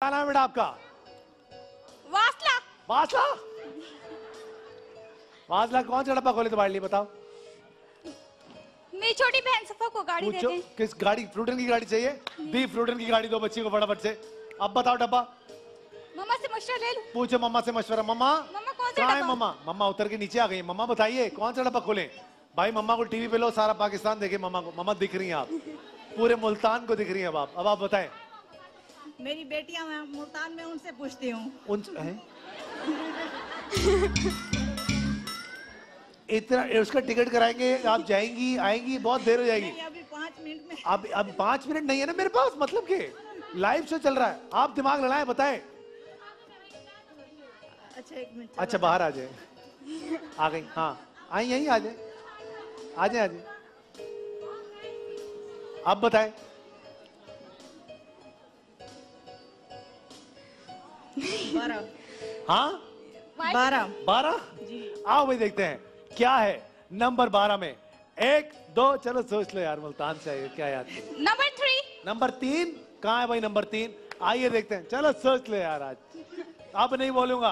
क्या नाम है बेटा आपका? वासला। वासला? वासला कौन सा डब्बा खोले तुम्हारे लिए बताओ? मेरी छोटी बहन सफा को गाड़ी दे दे। किस गाड़ी? फ्रूटन की गाड़ी चाहिए? दी फ्रूटन की गाड़ी दो बच्ची को फटाफट से। अब बताओ डब्बा। मम्मा से मशवरा ले लूं? पूछो मम्मा से मशवरा। मम्मा मम्मा कौन सा कहाँ है डब्बा? मम्मा? मम्मा उतर के नीचे आ गई। मम्मा बताइए कौन सा डब्बा खोले? भाई मम्मा को टीवी पे लो, सारा पाकिस्तान देखे मम्मा को। मम्मा दिख रही हैं आप, पूरे मुल्तान को दिख रही हैं अब आप बताएं। मेरी बेटियां मुल्तान में, उनसे पूछती हूँ। इतना उसका टिकट कराएंगे, आप जाएंगी आएंगी, बहुत देर हो जाएगी। अभी 5 मिनट में। अब 5 मिनट नहीं है ना मेरे पास, मतलब के लाइव शो चल रहा है, आप दिमाग लड़ाएं, बताएं। अच्छा 1 मिनट। अच्छा बाहर आ जाए। आ गई? हाँ आई, यहीं आ जाए, आ जाए, आ जाए। अब बताएं। 12। हाँ 12। आओ भाई देखते हैं क्या है नंबर 12 में। 1 2 चलो सोच लो यार, मुल्तान से आइए, क्या याद है? नंबर 3। नंबर 3 कहाँ है भाई? नंबर 3 आइए देखते हैं, चलो सोच लो यार, आज अब नहीं बोलूंगा।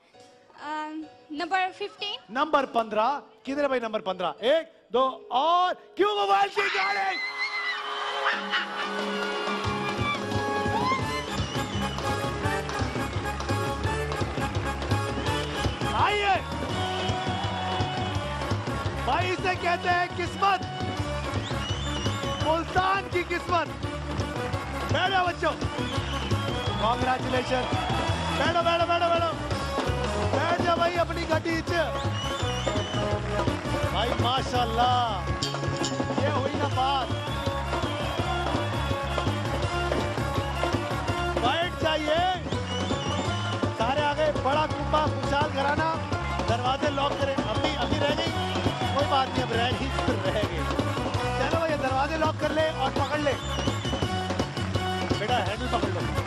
नंबर 15। नंबर 15 किधर है भाई? नंबर 15 1 2 और क्यों मोबाइल की गाड़ी? आइए भाई, इसे कहते हैं किस्मत, मुल्तान की किस्मत। बैठो बच्चों, कॉन्ग्रेचुलेशन। बैठो बैठो बैठो बैठो, बैठ जा भाई अपनी गड्डी च। भाई माशाल्लाह, ये हुई ना बात। बैठ जाइए, सारे आ गए। बड़ा कुंभा खुशहाल घराना। दरवाजे लॉक करें। अभी रह गई, कोई बात नहीं, अब रह गई तो रह गई। चलो भैया दरवाजे लॉक कर ले और पकड़ ले बेटा, हैंडल पकड़ लो।